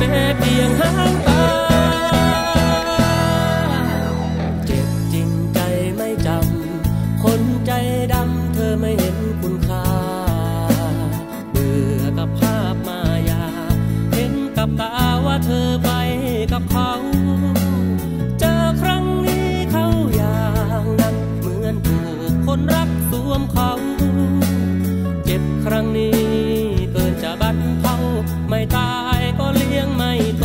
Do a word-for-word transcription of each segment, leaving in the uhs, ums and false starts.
แม้เพียงหางตาเจ็บจริงใจไม่จำคนใจดำเธอไม่เห็นคุณค่าเบื่อกับภาพมายาเห็นกับตาว่าเธอไปกับเขาเจอครั้งนี้เขาอย่างนั้นเหมือนถูกคนรักสวมเขาเจ็บครั้งนี้เกินจะบรรเทาไม่ตายก็เลี้ยงไม่โต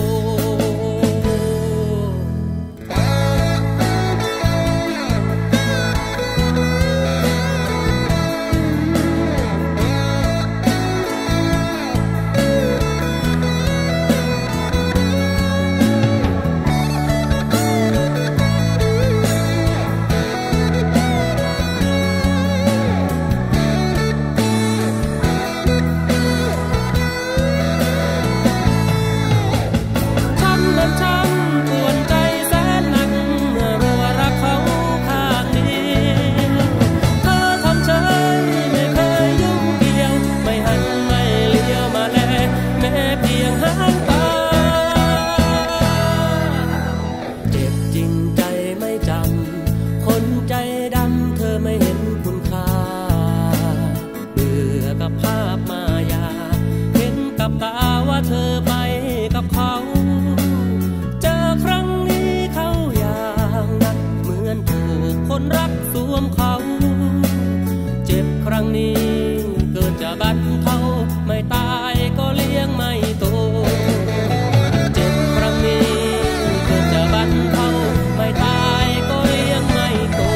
คนรักสวมเขาเจ็บครั้งนี้เกิดจะบรรเทาไม่ตายก็เลี้ยงไม่โตเจ็บครั้งนี้เกิดจะบรรเทาไม่ตายก็เลี้ยงไม่โต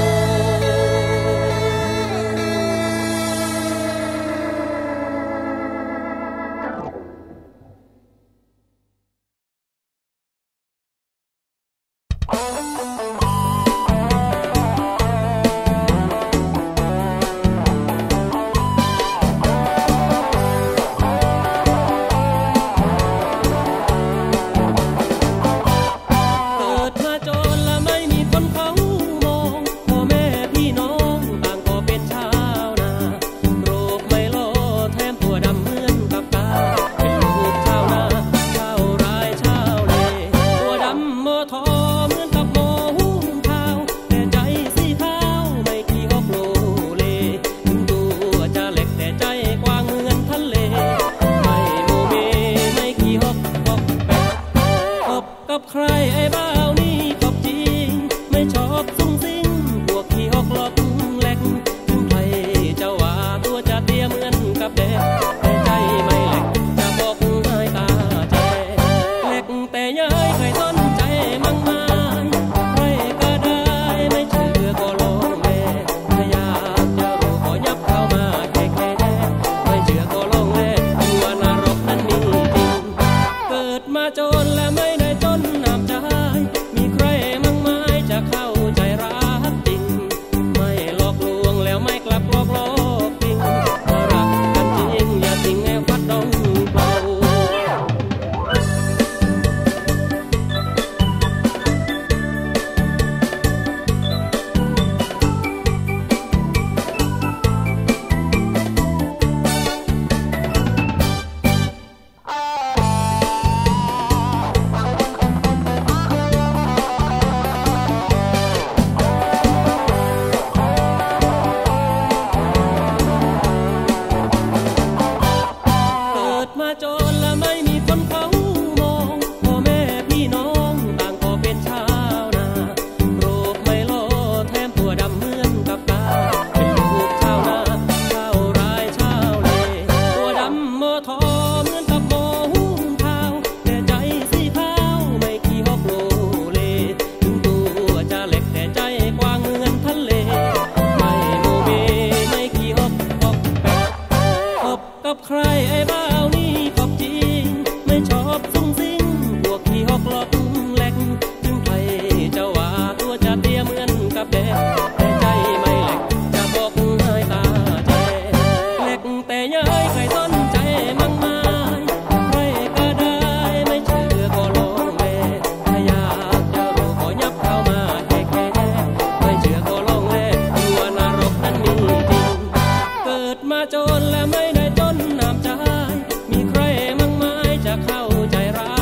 มาจนและไม่ได้จนน้ำใจมีใครมั่งไม้จะเข้าใจรัก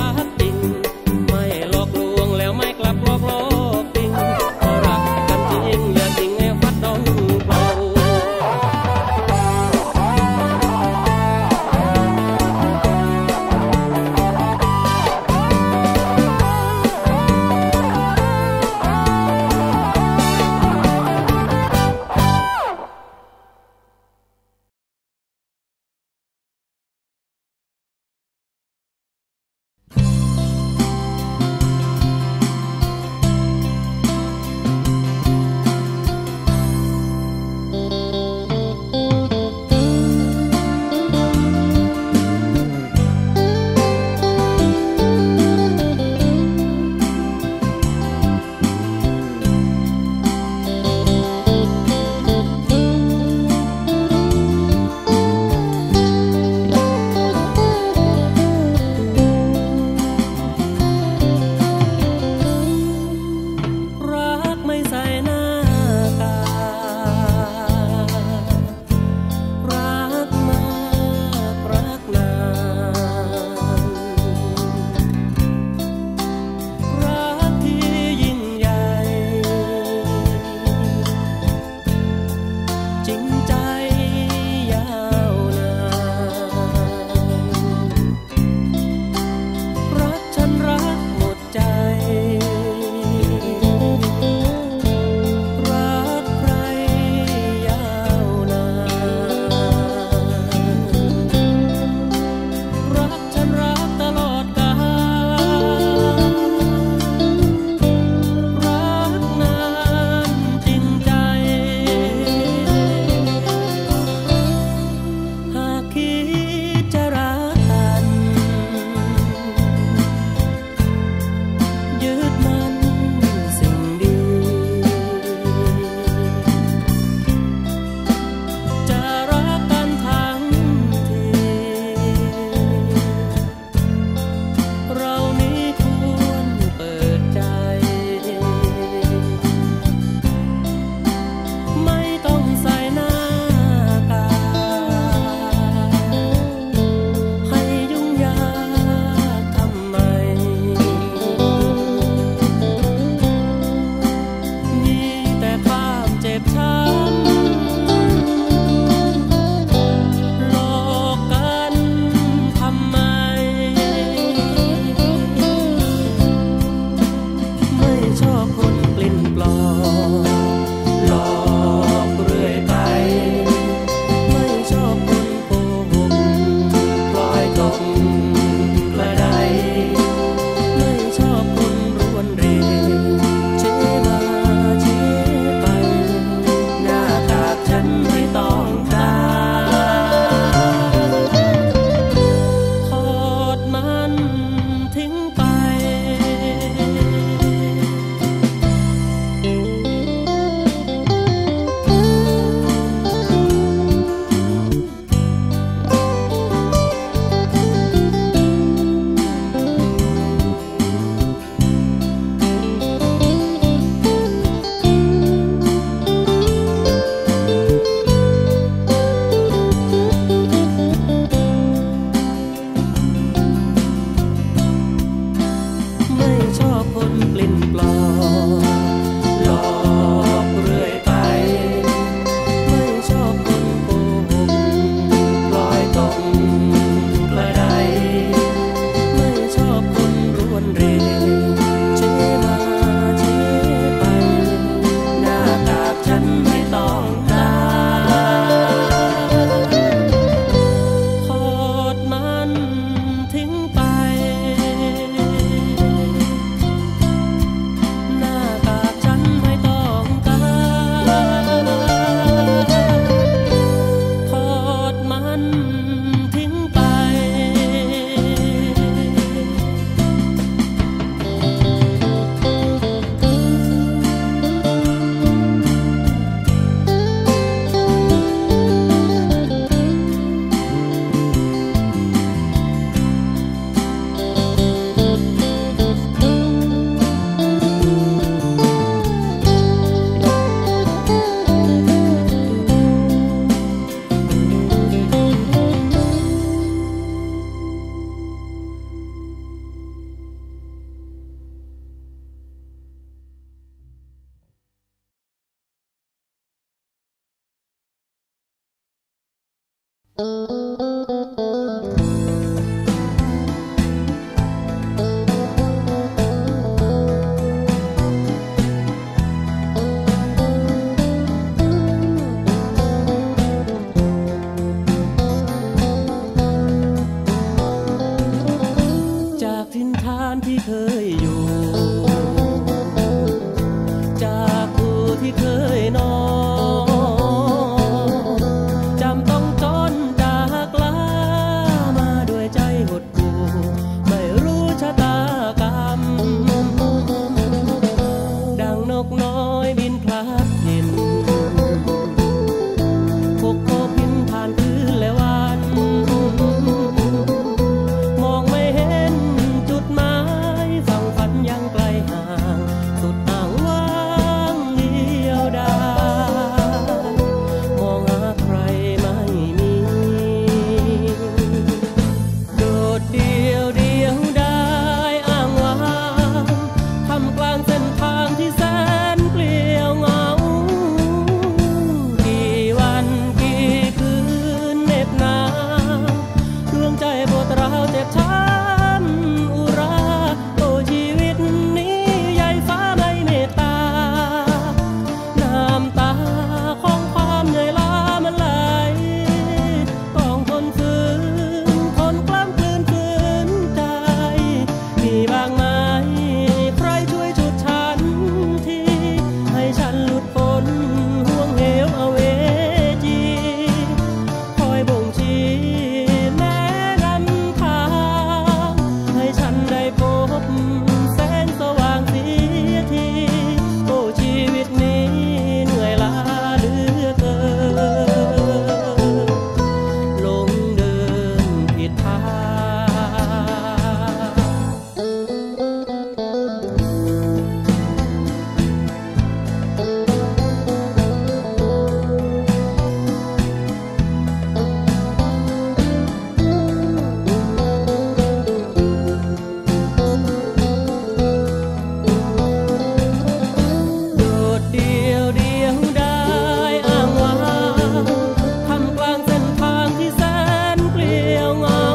านที่เคยอยู่จากผู้ที่เคยนอนจำต้องจนจากลามาด้วยใจหดหู่ไม่รู้ชะตากรรมดังนกน้อยบินพลัดถิ่นพกโคบินผ่านคืนและวันมองไม่เห็นจุดหมายฝั่งฝันยังไกลห่างสุดอ่างว่างเดียวดายมองหาใครไม่มีโดดเดียวเดียวได้อ้างว้างทำกลางเส้นทางที่แสนเปลี่ยวเหงากี่วันกี่คืนเหน็บหนาวดวงใจปวดร้าวเจ็บช้ำอุราโอ้ชีวิตนี้ใหญ่ฟ้าไม่เมตตาน้ำตาของความเหนื่อยล้ามันไหลต้องทนฝืนทนกล้ำกลืนฝืนใจมีบ้างไหมใครช่วยฉุดฉันทีให้ฉันหลุดพ้นห่วงเหวอเวจีคอยบ่งชี้แนะนำทางให้ฉันได้พบแสงสว่างเสียทีโอ้ชีวิตนี้เหนื่อยล้าเหลือเกินหลงเดินผิดทางโดดเดียวเดียวได้อ้างว้างทำกลางเส้นทางที่แสนเปลี่ยวเหงา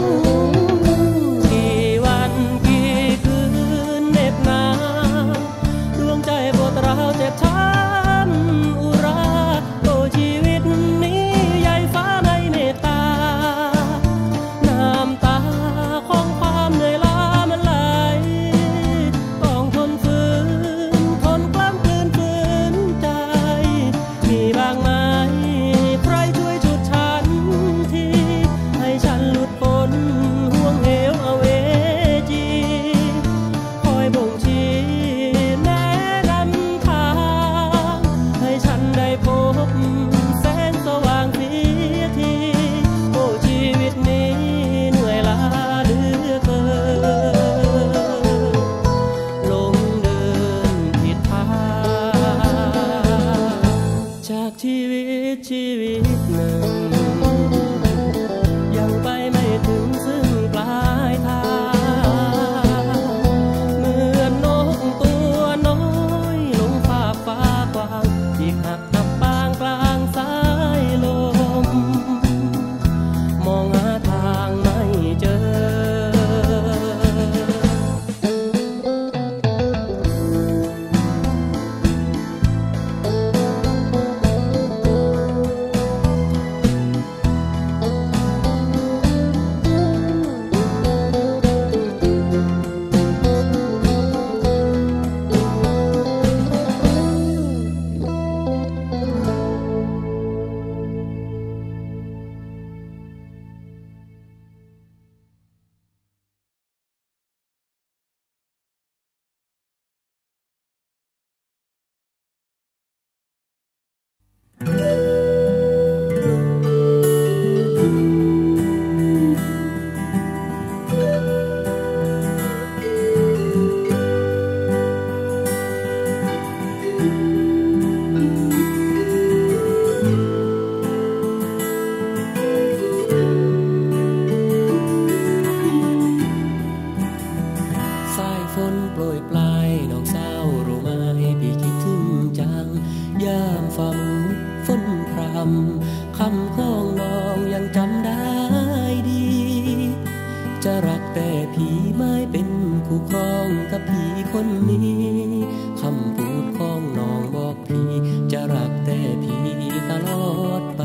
กี่วันกี่คืนเหน็บหนาวดวงใจปวดร้าวเจ็บช้ำอุราโอ้ชีวิตนี้ใหญ่ฟ้าไม่เมตตาน้ำตาของความเหนื่อยล้ามันไหลต้องทนฝืนทนกล้ำกลืนฝืนใจมีบ้างไหมใครช่วยฉุดฉันทีให้ฉันหลุดพ้นห่วงเหวอเวจีคอยบ่งชี้แนะนำทางให้ฉันได้พบแสงสว่างเสียทีโอ้ชีวิตนี้เหนื่อยล้าเหลือเกินหลงเดินผิดทางจากชีวิตชีวิตหนึ่งยังไปไม่ถึงซึ่งปลายทางเหมือนนกตัวน้อยลงฟ้าฟ้ากว้างที่หักอับปางกลางสายลมมองหาทางไม่เจอสายฝนโปรยปลายน้องสาวรู้ไหมพี่คิดถึงจังยามฝ่ามือฝนพรำคำของน้องยังจำได้ดี จะรักแต่พี่ไม่เป็นคู่ครองกับพี่คนนี้คำพูดของน้องบอกพี่จะรักแต่พี่ตลอดไป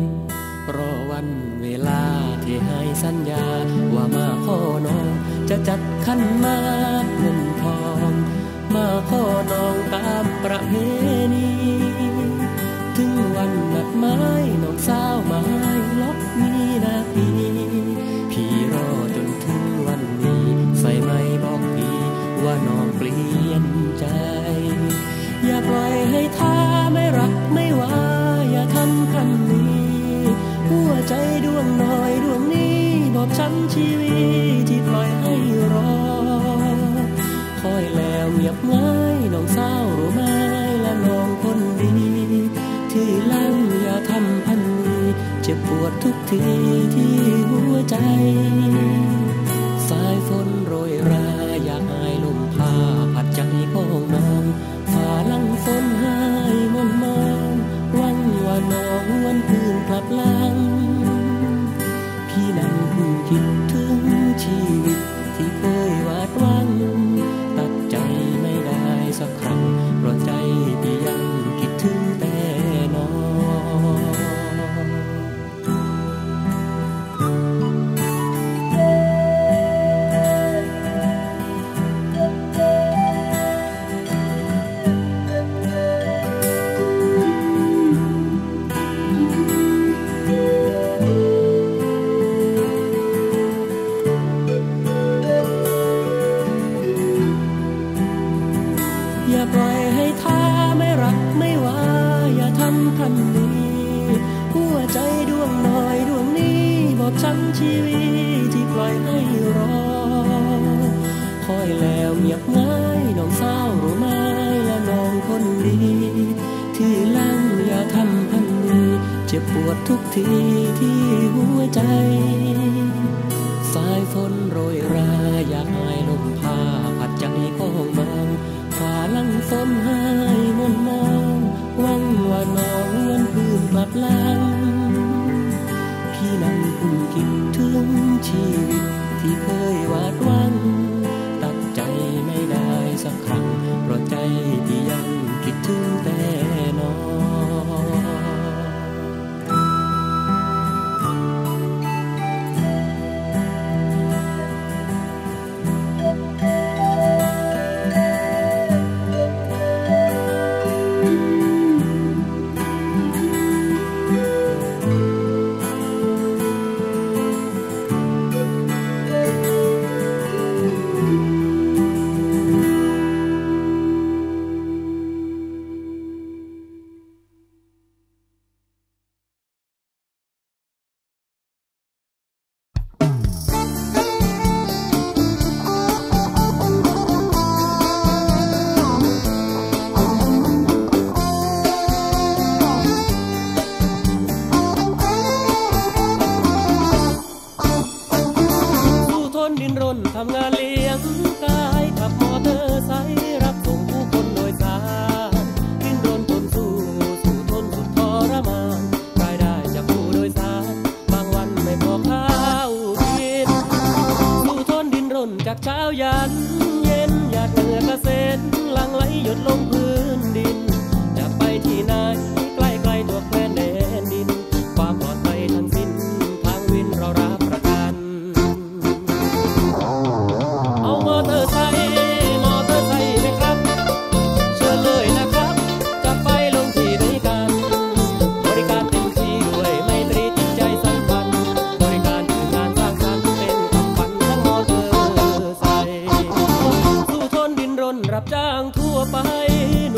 รอวันเวลาที่ให้สัญญาว่ามาขอน้องจะจัดดขันหมากเงินทองมาขอน้องตามประเพณีถึงวันนัดหมายน้องสาวหมายล็อกมีนาทีพี่รอจนถึงวันนี้ใส่ไม่บอกพี่ว่าน้องเปลี่ยนใจอย่าปล่อยให้ท่าไม่รักไม่ว่าอย่าทำคันนี้หัวใจดวงน้อยดวงนี้บอบช้ำชีวิตที่ปล่อยให้รอคอยแล้วเงียบง่ายน้องสาวรู้ไหมและน้องคนดีที่ลังอย่าทำพันนี้เจ็บปวดทุกทีที่หัวใจสายฝนโรยราอยากอายลมพาผัดใจของน้องฝ่าลังฝนให้มนมองหวังว่าน้องวันคืนกลับหลังพี่นั่งพึ่งคิดถึงชีวิตที่เคยวาดหวังตัดใจไม่ได้สักครั้งเพราะใจพี่ยังคิดถึงแต่น้องอย่าปล่อยให้ท่าไม่รักไม่ว่าอย่าทำพันนี้หัวใจดวงน้อยดวงนี้บอบช้ำชีวิตที่ปล่อยให้รอคอยแล้วเงียบง่ายน้องสาวรู้ไหมและน้องคนดีที่ลังอย่าทำพันนี้เจ็บปวดทุกทีที่หัวใจสายฝนโรยราอยากอายลมพาผัดใจของน้องฝ่าลังฝนให้มนมองหวังว่าน้องวันคืนกลับหลังพี่นั่งพึ่งคิดถึงชีวิตที่เคยวาดหวังตัดใจไม่ได้สักครั้งเพราะใจพี่ยังคิดถึงแต่น้องทำงานเลี้ยงกายขับมอเตอร์ไซค์รับส่งผู้คนโดยสารดิ้นรนทนสู้สู้ทนสุดทรมานรายได้จากผู้โดยสารบางวันไม่พอข้าวกินสู้ทนดิ้นรนจากเช้ายันเย็นหยาดเหงื่อกระเซ็นหลั่งไหลหยดลงพื้นดินจะไปที่ไหนใกล้ไกลตัวแคว้นแดนดินความปลอดภัยทั้งสิ้นทางวินเรารับประกันเอามอเตอร์ไซค์มอเตอร์ไซค์ไหมครับเชิญเลยนะครับจะไปลงที่ไหนกันบริการเต็มที่ด้วยไมตรีจิตใจสัมพันธ์บริการคืองานสร้างสรรค์เป็นความฝันของมอเตอร์ไซค์สู้ทนดิ้นรนรับจ้างทั่วไป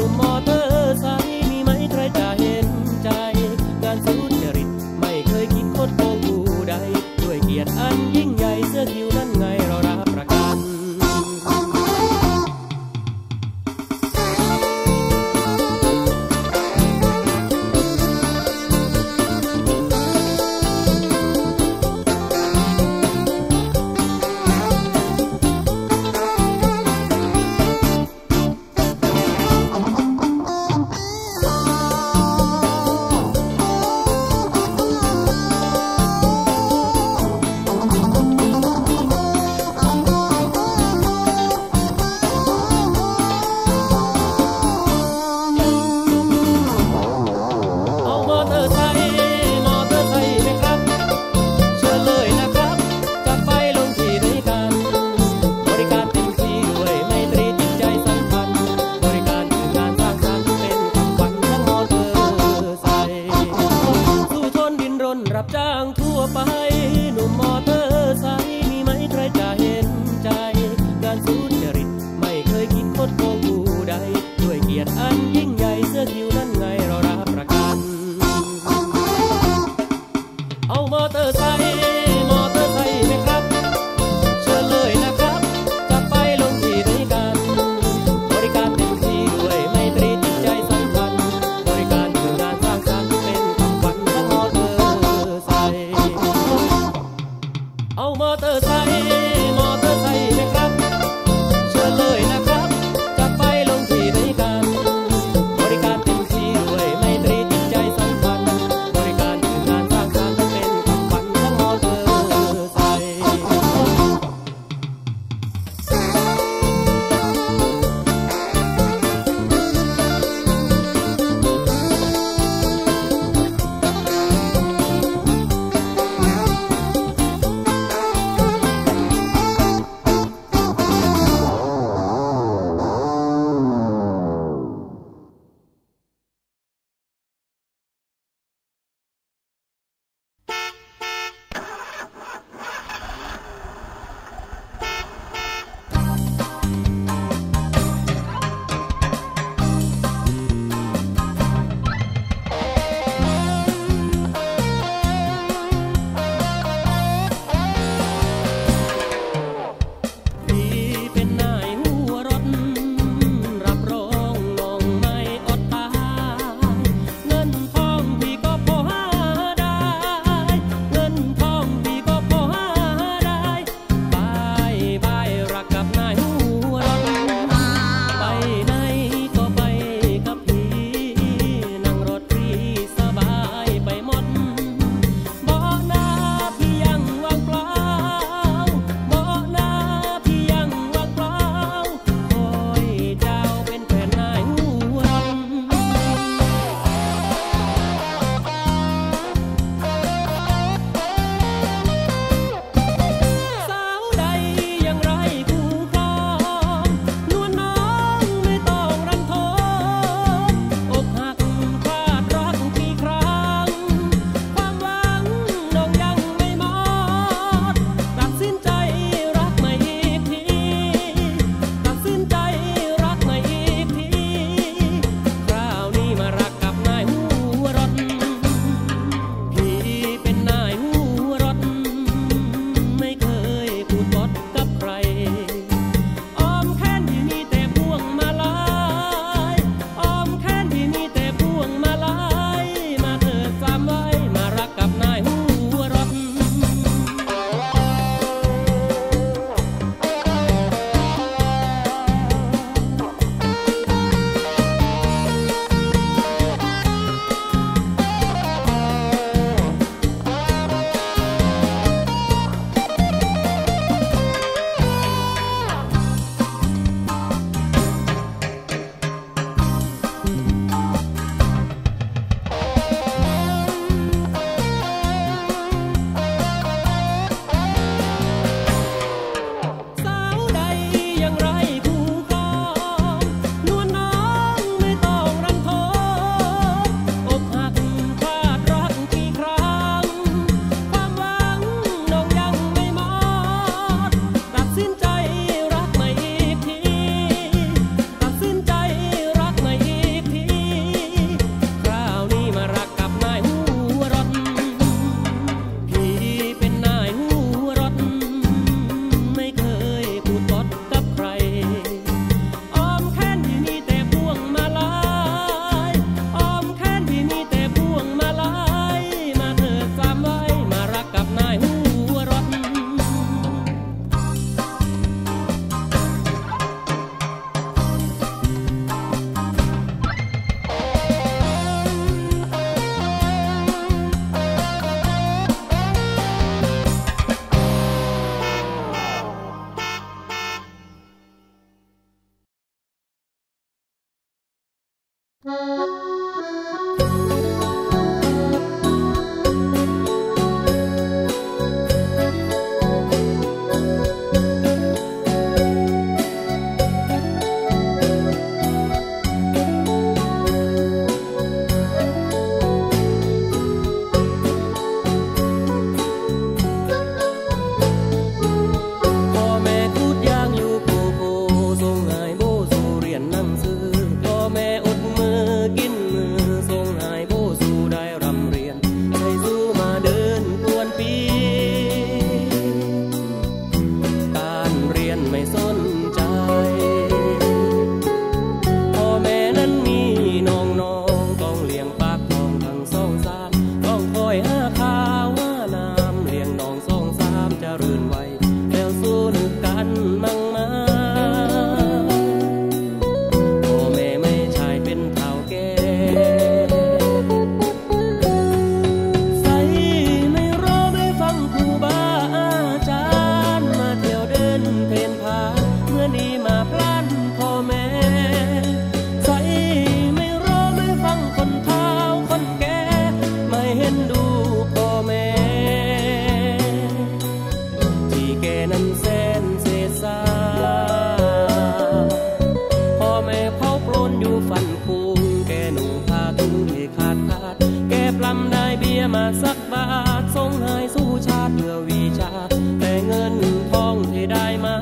มาสักบาทส่งให้สู้ชาติเพื่อวิชาแต่เงินทองที่ได้มา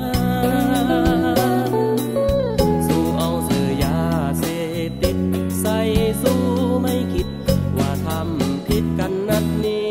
สู้เอาเสื้อยาเสพติดใส่สู้ไม่คิดว่าทำผิดกันนัดนี้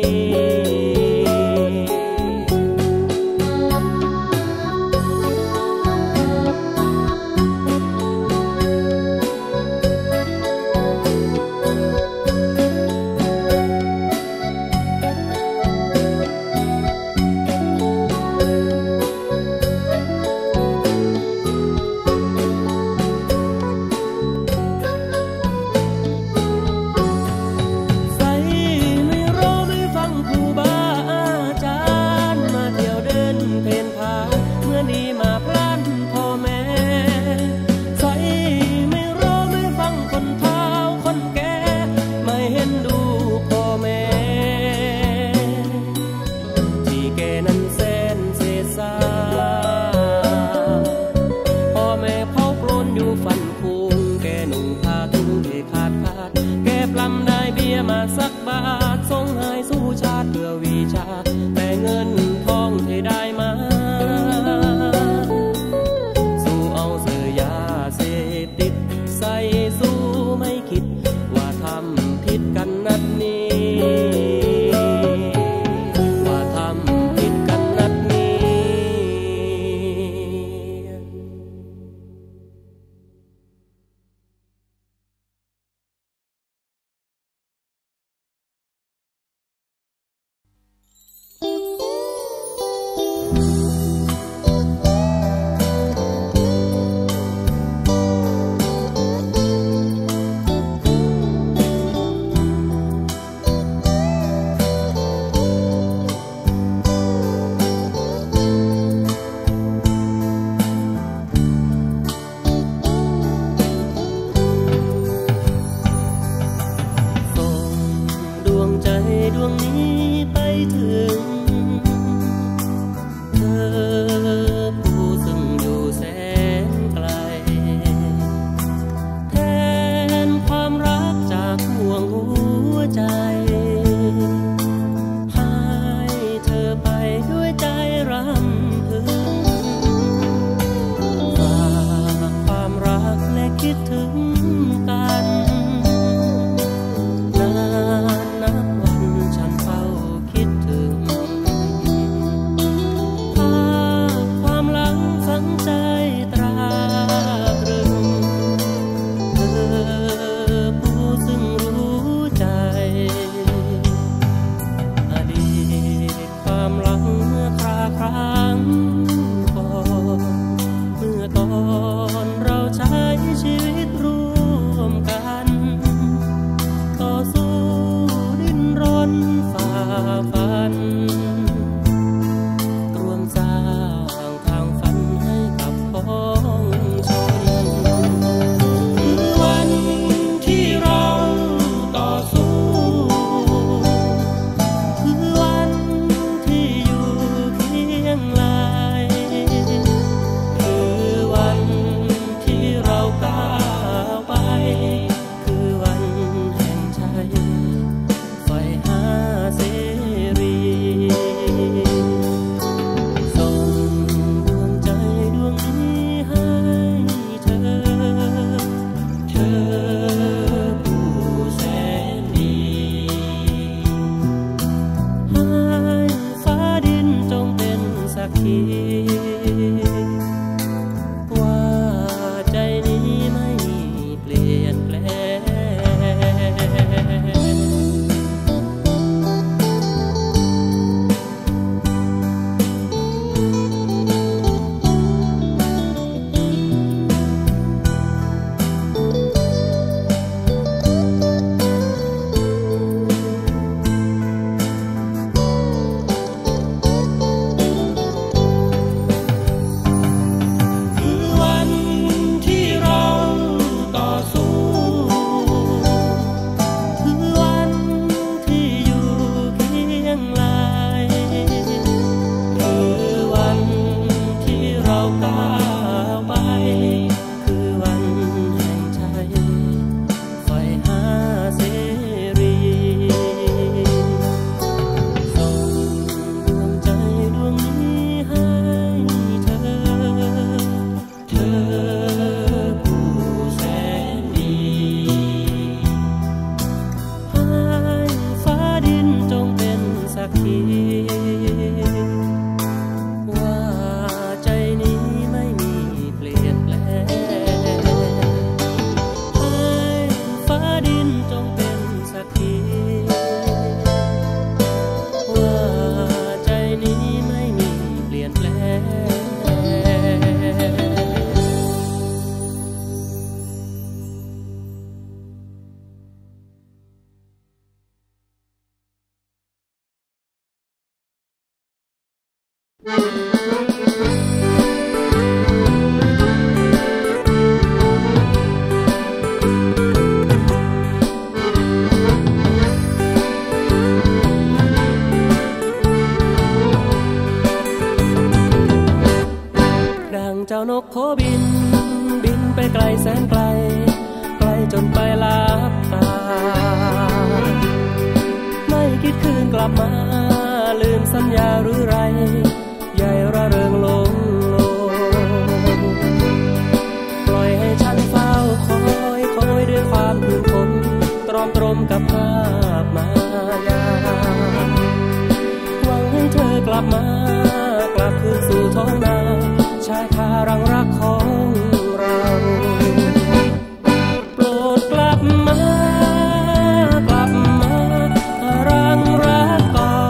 มาสักบาทส่งให้สู้ชาติเพื่อวิชาแต่เงินทองที่ได้มาสู้เอาเสื้อยาเสพติดใส่สู้ไม่คิดว่าทำผิดกันนัดนี้ว่าทำผิดกันนัดนี้รวมสร้างทางฝันให้กับาวไปคือวันแห่งใจไฟหาเสรีส่งดวงใจดวงนี้ให้เธอเธอผู้แสนดีให้ฟ้าดินจงเป็นสักขีว่าใจนี้ไม่มีเปลี่ยนแปลงให้ฟ้าดินจงเป็นสักขีว่าใจนี้ไม่มีเปลี่ยนแปลงดังเจ้านกโคบินบินไปไกลแสนไกลไกลจนไปลับตาไม่คิดคืนกลับมาลืมสัญญาหรือไรใหญ่ระเริงลงโลปล่อยให้ฉันเฝ้าคอยคอยด้วยความคืนคงตรอมตรมกับภาพมายาหวังให้เธอกลับมากลับคืนสู่ท้องนาชายคารังรักของเราโปรดกลับมากลับมารังรักเก่า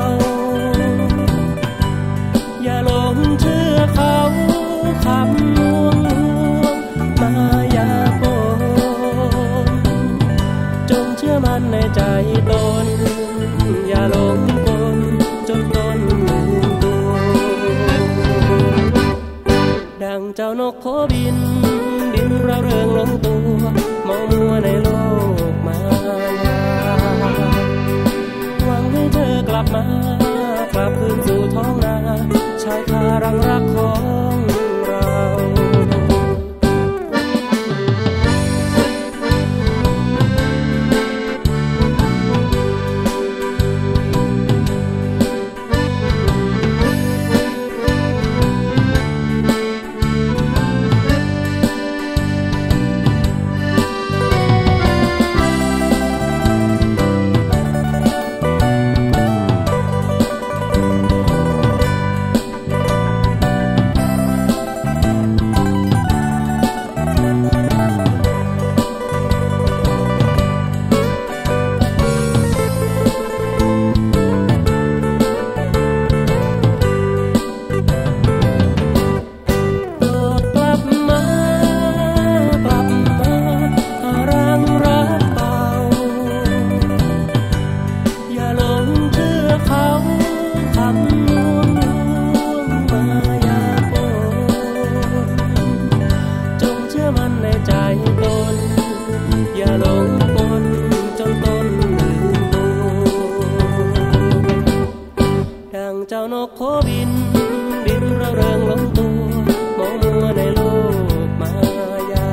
อย่าหลงเชื่อเขาคำลวงลวงมายาโปนจงเชื่อมั่นในใจตนอย่าหลงกลจนตนลืมตัวดังเจ้านกโคบินบินระเริงลงตัวมองมัวในโลกมายาหวังให้เธอกลับมากลับคืนสู่ท้องนาชายคารังรักของเราเจ้านกโคบินบินระเริงลงตัวมองมัวในโลกมายา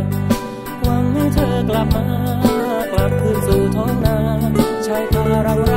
หวังให้เธอกลับมากลับคืนสู่ท้องนาชายคารัง